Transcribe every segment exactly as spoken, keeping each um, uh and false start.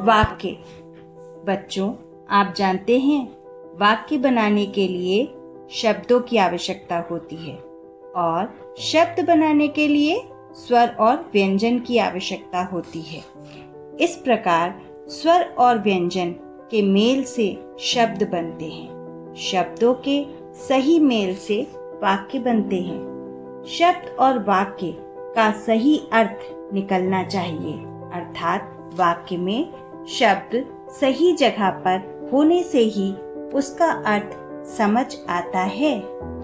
वाक्य। बच्चों, आप जानते हैं वाक्य बनाने के लिए शब्दों की आवश्यकता होती है और शब्द बनाने के लिए स्वर और व्यंजन की आवश्यकता होती है। इस प्रकार स्वर और व्यंजन के मेल से शब्द बनते हैं। शब्दों के सही मेल से वाक्य बनते हैं। शब्द और वाक्य का सही अर्थ निकलना चाहिए, अर्थात वाक्य में शब्द सही जगह पर होने से ही उसका अर्थ समझ आता है।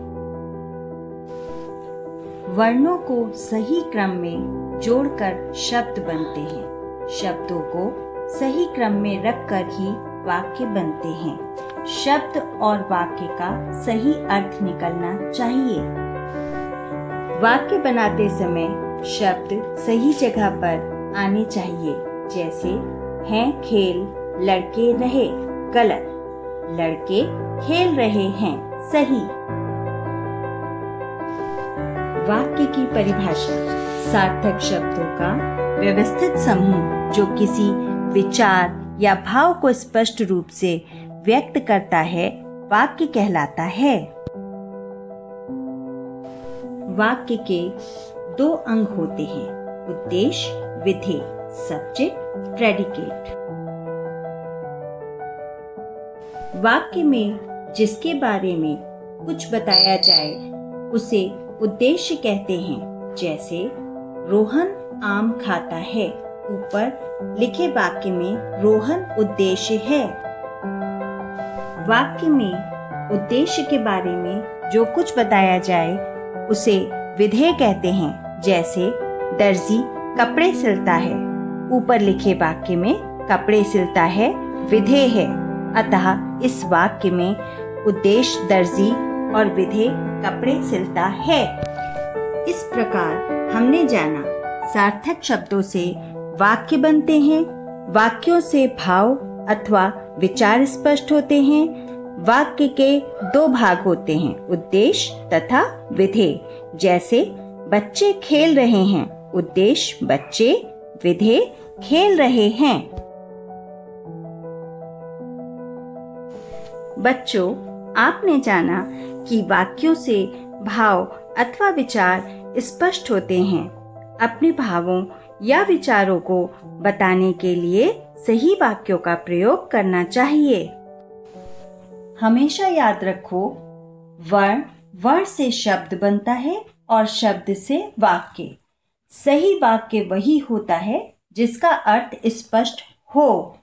वर्णों को सही क्रम में जोड़कर शब्द बनते हैं। शब्दों को सही क्रम में रखकर ही वाक्य बनते हैं। शब्द और वाक्य का सही अर्थ निकलना चाहिए। वाक्य बनाते समय शब्द सही जगह पर आने चाहिए, जैसे हैं खेल लड़के रहे, गलत, लड़के खेल रहे हैं, सही। वाक्य की परिभाषा। सार्थक शब्दों का व्यवस्थित समूह जो किसी विचार या भाव को स्पष्ट रूप से व्यक्त करता है, वाक्य कहलाता है। वाक्य के दो अंग होते हैं, उद्देश्य, विधेय, सब्जेक्ट, प्रेडिकेट। वाक्य में जिसके बारे में कुछ बताया जाए उसे उद्देश्य कहते हैं, जैसे रोहन आम खाता है। ऊपर लिखे वाक्य में रोहन उद्देश्य है। वाक्य में उद्देश्य के बारे में जो कुछ बताया जाए उसे विधेय कहते हैं, जैसे दर्जी कपड़े सिलता है। ऊपर लिखे वाक्य में कपड़े सिलता है विधेय है, अतः इस वाक्य में उद्देश्य दर्जी और विधेय कपड़े सिलता है। इस प्रकार हमने जाना सार्थक शब्दों से वाक्य बनते हैं। वाक्यों से भाव अथवा विचार स्पष्ट होते हैं। वाक्य के दो भाग होते हैं, उद्देश्य तथा विधेय। जैसे बच्चे खेल रहे हैं, उद्देश्य बच्चे, विधेय खेल रहे हैं। बच्चों, आपने जाना कि वाक्यों से भाव अथवा विचार स्पष्ट होते हैं। अपने भावों या विचारों को बताने के लिए सही वाक्यों का प्रयोग करना चाहिए। हमेशा याद रखो, वर्ण वर्ण से शब्द बनता है और शब्द से वाक्य। सही वाक्य वही होता है जिसका अर्थ स्पष्ट हो।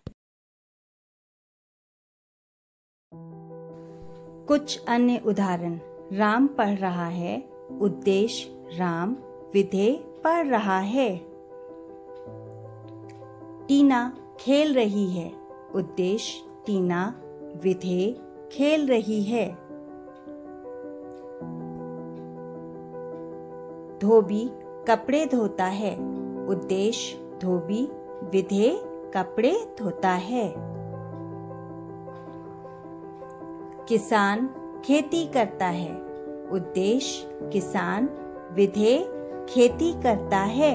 कुछ अन्य उदाहरण। राम पढ़ रहा है, उद्देश्य राम, विधेय पढ़ रहा है। टीना खेल रही है, उद्देश्य टीना, विधेय खेल रही है। धोबी कपड़े धोता है, उद्देश्य धोबी, विधेय कपड़े धोता है। किसान खेती करता है, उद्देश्य किसान, विधेय खेती करता है।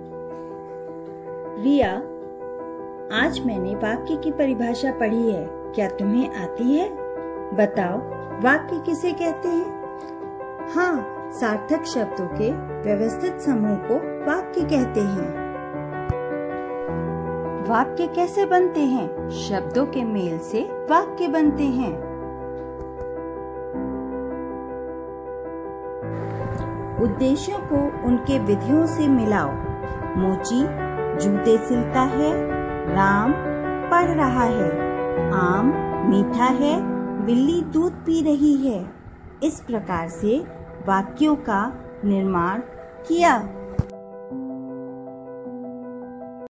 रिया, आज मैंने वाक्य की परिभाषा पढ़ी है, क्या तुम्हें आती है? बताओ, वाक्य किसे कहते हैं? हाँ, सार्थक शब्दों के व्यवस्थित समूह को वाक्य कहते हैं। वाक्य कैसे बनते हैं? शब्दों के मेल से वाक्य बनते हैं। उद्देश्यों को उनके विधियों से मिलाओ। मोची जूते सिलता है, राम पढ़ रहा है, आम मीठा है, बिल्ली दूध पी रही है। इस प्रकार से वाक्यों का निर्माण किया।